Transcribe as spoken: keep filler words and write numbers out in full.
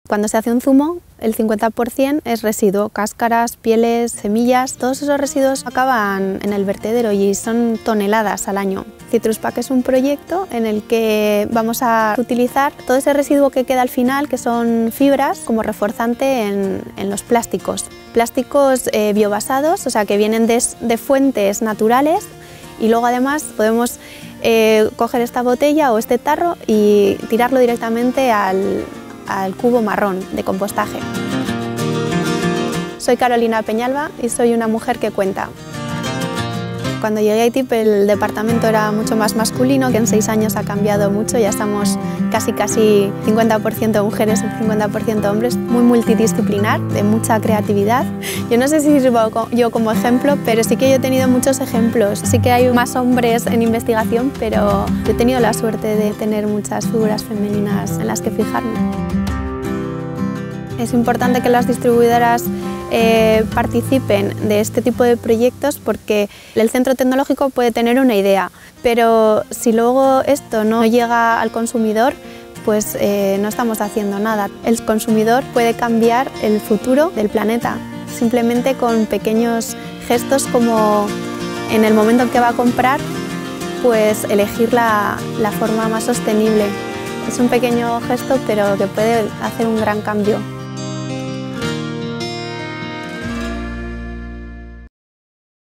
Cuando se hace un zumo, el cincuenta por cien es residuo, cáscaras, pieles, semillas, todos esos residuos acaban en el vertedero y son toneladas al año. Citruspack es un proyecto en el que vamos a utilizar todo ese residuo que queda al final, que son fibras, como reforzante en, en los plásticos. Plásticos eh, biobasados, o sea que vienen de, de fuentes naturales, y luego además podemos eh, coger esta botella o este tarro y tirarlo directamente al, al cubo marrón de compostaje. Soy Carolina Peñalba y soy una mujer que cuenta. Cuando llegué a I T I P el departamento era mucho más masculino, que en seis años ha cambiado mucho, ya estamos casi casi cincuenta por ciento mujeres y cincuenta por ciento hombres, muy multidisciplinar, de mucha creatividad. Yo no sé si sirvo yo como ejemplo, pero sí que yo he tenido muchos ejemplos. Sí que hay más hombres en investigación, pero yo he tenido la suerte de tener muchas figuras femeninas en las que fijarme. Es importante que las distribuidoras Eh, participen de este tipo de proyectos porque el centro tecnológico puede tener una idea, pero si luego esto no llega al consumidor, pues eh, no estamos haciendo nada. El consumidor puede cambiar el futuro del planeta simplemente con pequeños gestos, como en el momento en que va a comprar, pues elegir la, la forma más sostenible. Es un pequeño gesto, pero que puede hacer un gran cambio.